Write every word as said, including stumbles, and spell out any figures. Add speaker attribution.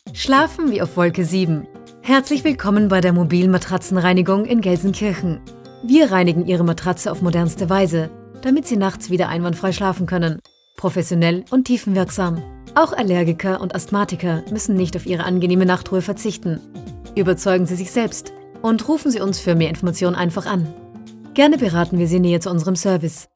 Speaker 1: Schlafen wie auf Wolke sieben. Herzlich willkommen bei der mobilen Matratzenreinigung in Gelsenkirchen. Wir reinigen Ihre Matratze auf modernste Weise, damit Sie nachts wieder einwandfrei schlafen können. Professionell und tiefenwirksam. Auch Allergiker und Asthmatiker müssen nicht auf ihre angenehme Nachtruhe verzichten. Überzeugen Sie sich selbst und rufen Sie uns für mehr Informationen einfach an. Gerne beraten wir Sie näher zu unserem Service.